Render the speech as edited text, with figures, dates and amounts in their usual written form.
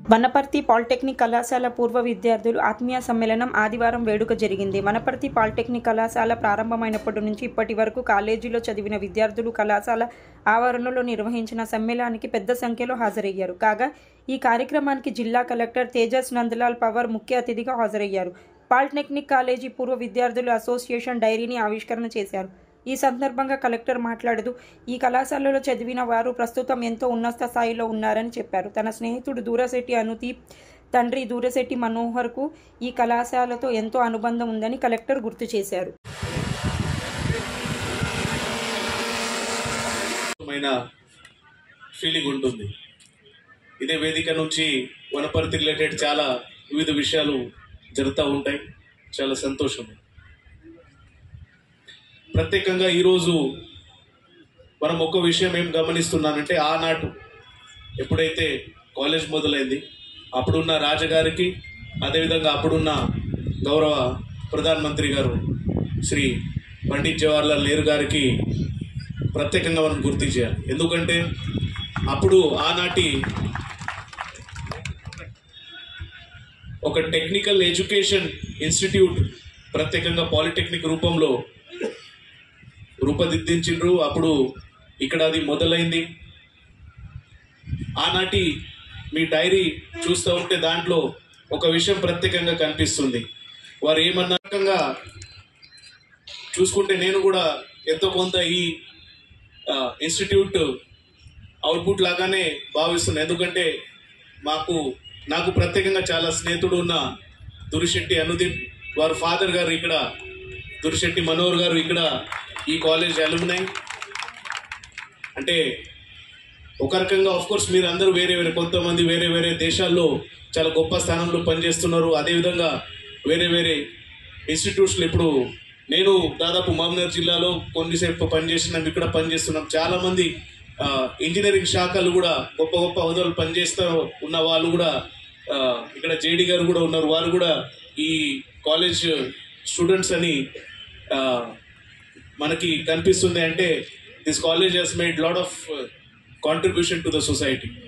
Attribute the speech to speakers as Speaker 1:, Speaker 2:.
Speaker 1: Wanaparthy polytechnic కళాశాల పూర్వ విద్యార్థులు ఆత్మీయ సమ్మేళనం ఆదివారం వేడుక జరిగింది. వనపర్తి పాలిటెక్నిక్ కళాశాల ప్రారంభమైనప్పటి నుంచి ఇప్పటి వరకు కాలేజీలో చదివిన విద్యార్థులు కళాశాల ఆవరణలో నిర్వహించిన సమ్మేళనానికి పెద్ద సంఖ్యలో హాజరయ్యారు. కాగా ఈ కార్యక్రమానికి జిల్లా కలెక్టర్ తేజస్ నందలాల్ పవార్ ముఖ్య అతిథిగా హాజరయ్యారు. పాలిటెక్నిక్ కాలేజీ పూర్వ విద్యార్థుల అసోసియేషన్ డైరీని ఆవిష్కరణ చేశారు. ఈ సందర్భంగా కలెక్టర్ మాట్లాడుతూ ఈ కళాశాలలో చదివిన వారు ప్రస్తుతం ఎంతో ఉన్నత స్థాయిలో ఉన్నారని చెప్పారు. తన స్నేహితుడు దూరశెట్టి అనుదీప్ తండ్రి దూరశెట్టి మనోహర్కు ఈ కళాశాలతో ఎంతో అనుబంధం ఉందని కలెక్టర్ గుర్తు చేశారు.
Speaker 2: ఫీలింగ్ ఉంటుంది. ఇదే వేదిక నుంచి వనపర్తి రిలేటెడ్ చాలా వివిధ విషయాలు జరుగుతూ ఉంటాయి. చాలా సంతోషం. ప్రత్యేకంగా ఈరోజు మనం ఒక విషయం ఏం గమనిస్తున్నానంటే, ఆనాడు ఎప్పుడైతే కాలేజ్ మొదలైంది అప్పుడున్న రాజగారికి, అదేవిధంగా అప్పుడున్న గౌరవ ప్రధానమంత్రి గారు శ్రీ పండిత్ జవహర్లాల్ నెహ్రూ గారికి ప్రత్యేకంగా మనం గుర్తు చేయాలి. ఎందుకంటే అప్పుడు ఆనాటి ఒక టెక్నికల్ ఎడ్యుకేషన్ ఇన్స్టిట్యూట్ ప్రత్యేకంగా పాలిటెక్నిక్ రూపంలో రూపదిద్దించిండ్రు. అప్పుడు ఇక్కడ అది మొదలైంది. ఆనాటి మీ డైరీ చూస్తూ ఉంటే దాంట్లో ఒక విషయం ప్రత్యేకంగా కనిపిస్తుంది. వారు ఏమన్నా చూసుకుంటే నేను కూడా ఎంతో కొంత ఈ ఇన్స్టిట్యూట్ అవుట్పుట్ లాగానే భావిస్తున్నాను. ఎందుకంటే నాకు ప్రత్యేకంగా చాలా స్నేహితుడు ఉన్న దూరశెట్టి అనుదీప్, వారి ఫాదర్ గారు ఇక్కడ దూరశెట్టి మనోహర్ గారు ఇక్కడ ఈ కాలేజ్ అలుమినై. అంటే ఒక రకంగా ఆఫ్కోర్స్ మీరు అందరూ కొంతమంది వేరే దేశాల్లో చాలా గొప్ప స్థానంలో పనిచేస్తున్నారు. అదేవిధంగా వేరే ఇన్స్టిట్యూట్స్లో ఇప్పుడు నేను దాదాపు మహబూబ్నగర్ జిల్లాలో కొన్నిసేపు పనిచేసినాం, ఇక్కడ పనిచేస్తున్నాం. చాలామంది ఇంజనీరింగ్ శాఖలు కూడా గొప్ప హోదాలు పనిచేస్తూ ఉన్న వాళ్ళు కూడా ఇక్కడ జేడీ గారు కూడా ఉన్నారు. వారు కూడా ఈ కాలేజ్ స్టూడెంట్స్ అని మనకి కనిపిస్తుంది. అంటే this college has made lot of contribution to the society.